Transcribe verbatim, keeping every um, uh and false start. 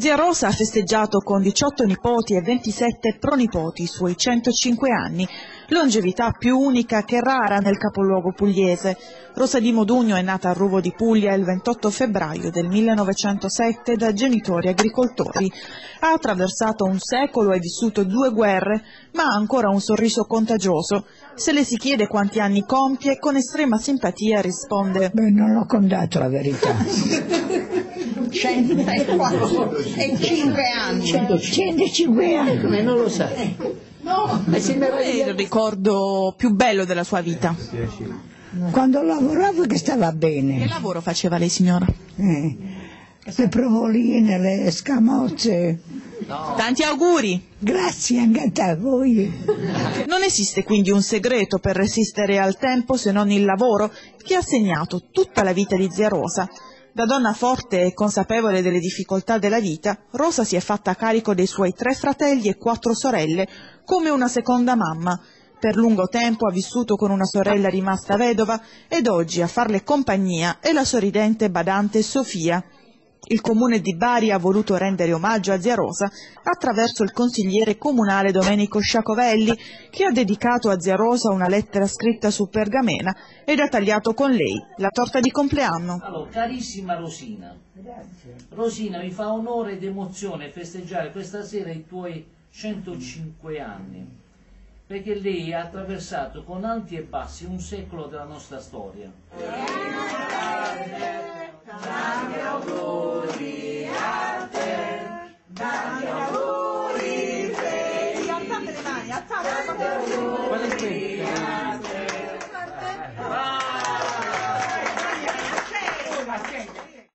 Zia Rosa ha festeggiato con diciotto nipoti e ventisette pronipoti i suoi centocinque anni, longevità più unica che rara nel capoluogo pugliese. Rosa di Modugno è nata a Ruvo di Puglia il ventotto febbraio del millenovecentosette da genitori agricoltori. Ha attraversato un secolo e vissuto due guerre, ma ha ancora un sorriso contagioso. Se le si chiede quanti anni compie, con estrema simpatia risponde: beh, non l'ho contato, la verità. centocinque anni. centocinque anni. Come non lo sa? No. Qual è il ricordo più bello della sua vita? Quando lavoravo che stava bene. Che lavoro faceva lei, signora? Eh, le provoline, le scamozze. No. Tanti auguri! Grazie anche a voi. Non esiste quindi un segreto per resistere al tempo se non il lavoro che ha segnato tutta la vita di zia Rosa. Da donna forte e consapevole delle difficoltà della vita, Rosa si è fatta carico dei suoi tre fratelli e quattro sorelle come una seconda mamma. Per lungo tempo ha vissuto con una sorella rimasta vedova ed oggi a farle compagnia è la sorridente badante Sofia. Il comune di Bari ha voluto rendere omaggio a zia Rosa attraverso il consigliere comunale Domenico Sciacovelli, che ha dedicato a zia Rosa una lettera scritta su pergamena ed ha tagliato con lei la torta di compleanno. Allora, carissima Rosina, grazie. Rosina, mi fa onore ed emozione festeggiare questa sera i tuoi centocinque anni, perché lei ha attraversato con alti e bassi un secolo della nostra storia. Tanti auguri a te, tanti auguri felici, alzate le mani, alzate le mani.